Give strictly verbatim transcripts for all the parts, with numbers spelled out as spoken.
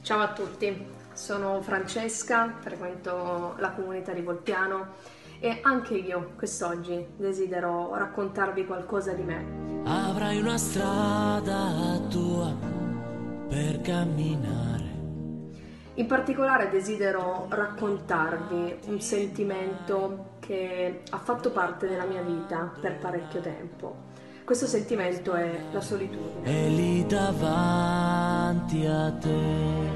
Ciao a tutti, sono Francesca, frequento la comunità di Volpiano e anche io quest'oggi desidero raccontarvi qualcosa di me. Avrai una strada tua per camminare. In particolare desidero raccontarvi un sentimento che ha fatto parte della mia vita per parecchio tempo. Questo sentimento è la solitudine. E lì davanti a te.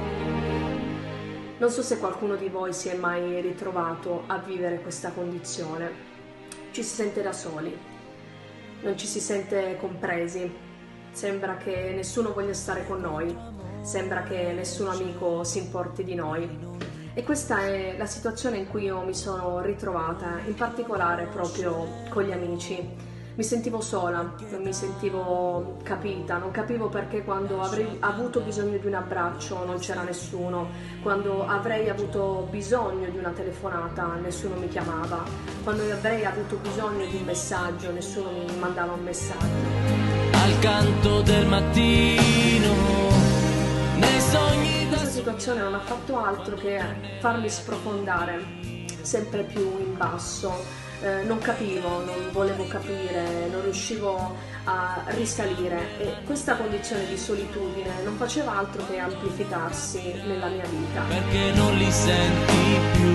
Non so se qualcuno di voi si è mai ritrovato a vivere questa condizione. Ci si sente da soli, non ci si sente compresi, sembra che nessuno voglia stare con noi, sembra che nessun amico si importi di noi. E questa è la situazione in cui io mi sono ritrovata, in particolare proprio con gli amici. Mi sentivo sola, non mi sentivo capita, non capivo perché quando avrei avuto bisogno di un abbraccio non c'era nessuno, quando avrei avuto bisogno di una telefonata nessuno mi chiamava, quando avrei avuto bisogno di un messaggio nessuno mi mandava un messaggio. Al canto del mattino, nei sogni. Questa situazione non ha fatto altro che farmi sprofondare sempre più in basso. Eh, non capivo, non volevo capire, non riuscivo a risalire e questa condizione di solitudine non faceva altro che amplificarsi nella mia vita. Perché non li senti più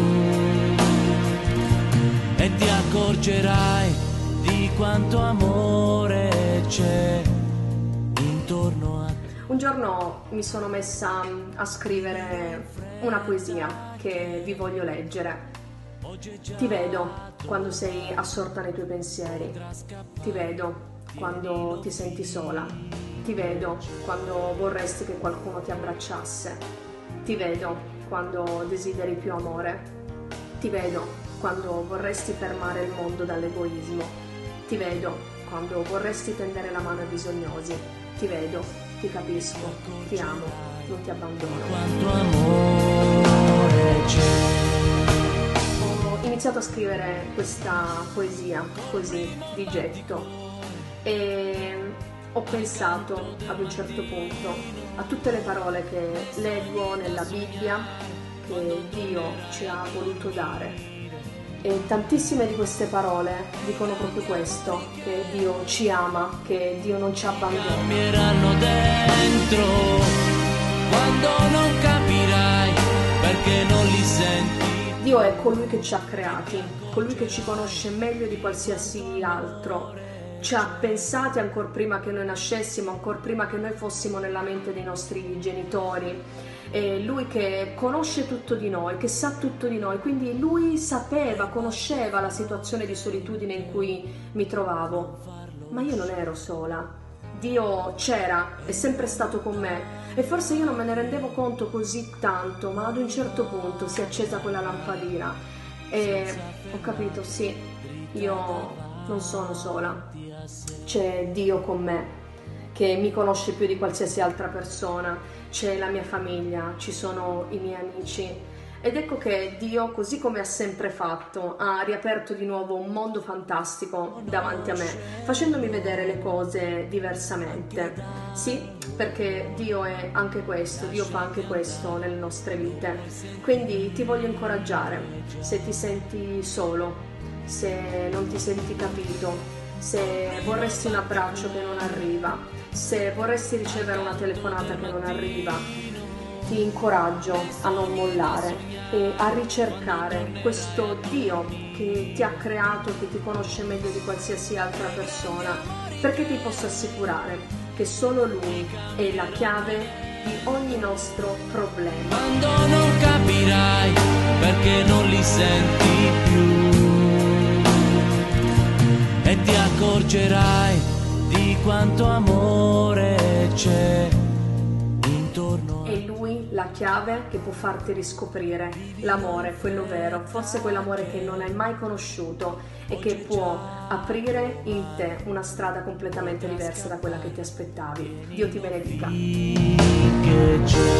e ti accorgerai di quanto amore c'è intorno a te. Un giorno mi sono messa a scrivere una poesia che vi voglio leggere. Ti vedo quando sei assorta nei tuoi pensieri, ti vedo quando ti senti sola, ti vedo quando vorresti che qualcuno ti abbracciasse, ti vedo quando desideri più amore, ti vedo quando vorresti fermare il mondo dall'egoismo, ti vedo quando vorresti tendere la mano ai bisognosi, ti vedo, ti capisco, ti amo, non ti abbandono. Quanto amore c'è. Ho iniziato a scrivere questa poesia così di getto e ho pensato ad un certo punto a tutte le parole che leggo nella Bibbia che Dio ci ha voluto dare e tantissime di queste parole dicono proprio questo, che Dio ci ama, che Dio non ci abbandona. Cambieranno dentro quando non capirai perché non li senti. Dio è colui che ci ha creati, colui che ci conosce meglio di qualsiasi altro, ci ha pensati ancora prima che noi nascessimo, ancora prima che noi fossimo nella mente dei nostri genitori, è Lui che conosce tutto di noi, che sa tutto di noi, quindi Lui sapeva, conosceva la situazione di solitudine in cui mi trovavo, ma io non ero sola. Dio c'era, è sempre stato con me e forse io non me ne rendevo conto così tanto, ma ad un certo punto si è accesa quella lampadina e ho capito, sì, io non sono sola, c'è Dio con me che mi conosce più di qualsiasi altra persona, c'è la mia famiglia, ci sono i miei amici. Ed ecco che Dio, così come ha sempre fatto, ha riaperto di nuovo un mondo fantastico davanti a me, facendomi vedere le cose diversamente. Sì, perché Dio è anche questo, Dio fa anche questo nelle nostre vite. Quindi ti voglio incoraggiare, se ti senti solo, se non ti senti capito, se vorresti un abbraccio che non arriva, se vorresti ricevere una telefonata che non arriva, ti incoraggio a non mollare e a ricercare questo Dio che ti ha creato, che ti conosce meglio di qualsiasi altra persona, perché ti posso assicurare che solo Lui è la chiave di ogni nostro problema. Quando non capirai perché non li senti più e ti accorgerai di quanto amore c'è intorno a te. È Lui la chiave che può farti riscoprire l'amore, quello vero, forse quell'amore che non hai mai conosciuto e che può aprire in te una strada completamente diversa da quella che ti aspettavi. Dio ti benedica. Che c'è